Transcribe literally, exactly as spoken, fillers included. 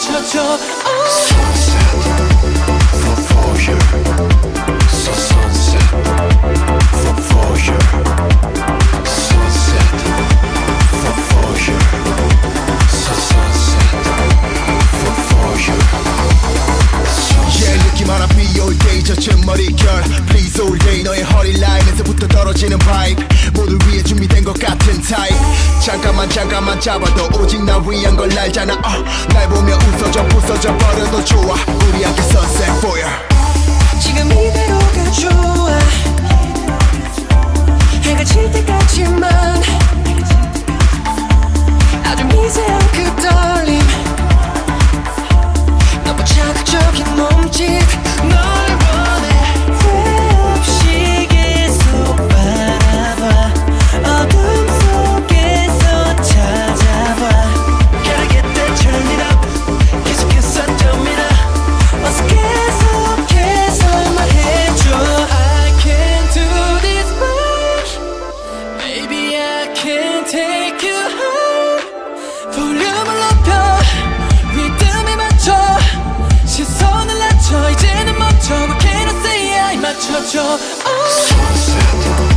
맞춰줘. oh. Sunset for for you. So sunset for for you. Sunset for for you. So sunset for for you. Yeah, 느낌 하나 be all day 젖은 머릿결 Please all day 너의 허리 라인에서부터 떨어지는 vibe 모두 위해 준비된 것 같은 타입 잠깐만 잠깐만 잡아도 오직 나 위한 걸 알잖아 uh, 날 보며 웃어줘 부서져 버려도 좋아 우리 함께 sunset 보여 지금 이대로가 좋아 해가 질 때까지만 아주 미세한 그 떨림 너무 자극적인 몸짓 널 원해 왜 없이 계속 바라봐 어둠 속에서 찾아봐 Gotta get that turn it up 계속해서 turn it up 어서 계속해서 말해줘 I can't do this much Baby I can't take you home 볼륨을 높여 리듬에 맞춰 시선을 낮춰 이제는 멈춰 What can I say I 맞춰줘 oh. Sunset